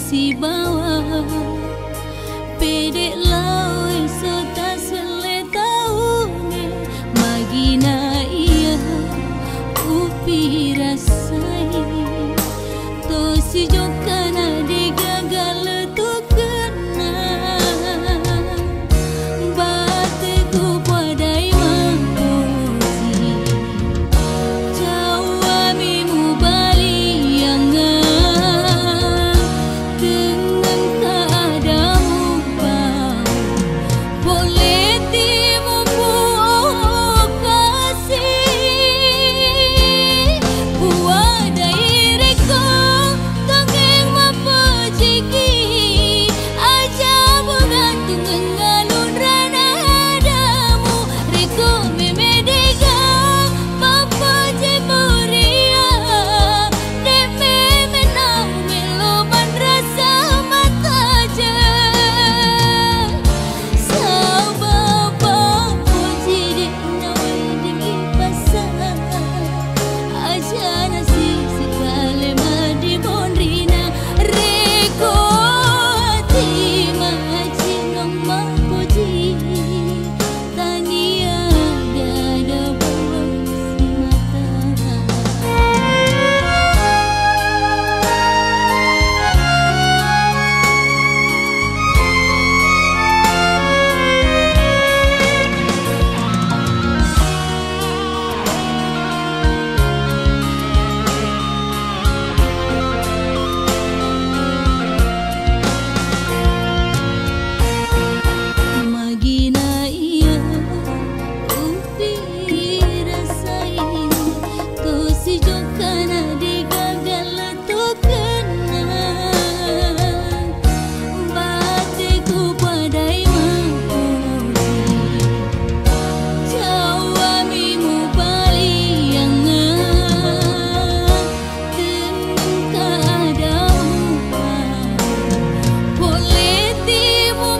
si bawah pede lawe sota sele taune magina iya upi rasai to si jokana de gagal tu kena bate ku padai mampoji jawa mimu bali yang dengan keadamu bau boleh timu kasih puadai reko tangeng mappojiki aja bergantung ngalun rana adamu reko memedega pappoji muria deme menau meloman rasa mata je sabab pappoji dek nawe dingi pasang aja nasi sekali madi bondrina reko terima jinong mappojiki tania dada bawang si mata magina iya upi rasai to si jokana de gagal tu kena bate ku padai mampoji jawa mimu bali yang dengan keadamu boleh timu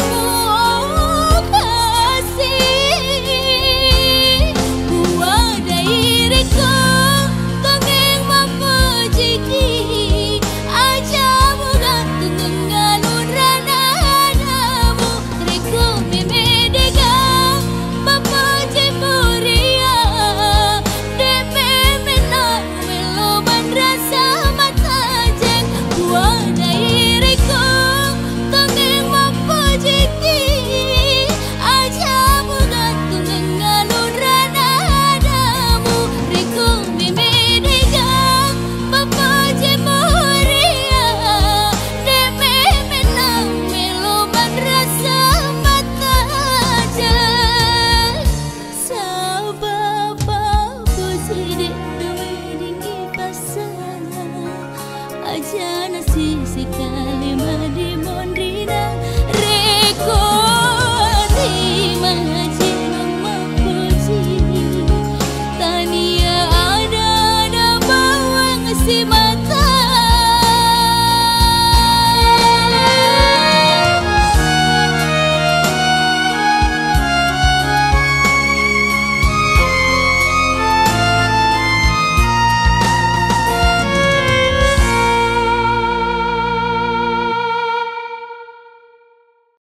kasih puadai reko tangeng mappojiki aja bergantung ngalun rana adamu reko memedega pappoji muria deme menau meloman rasa mata jeng puadai reko tangeng mappojiki aja bergantung ngalun rana adamu reko memedega pappoji muria deme menau meloman rasa mata jeng sabab pappoji dek nawe dingi pasang aja nasi sekali madi mondri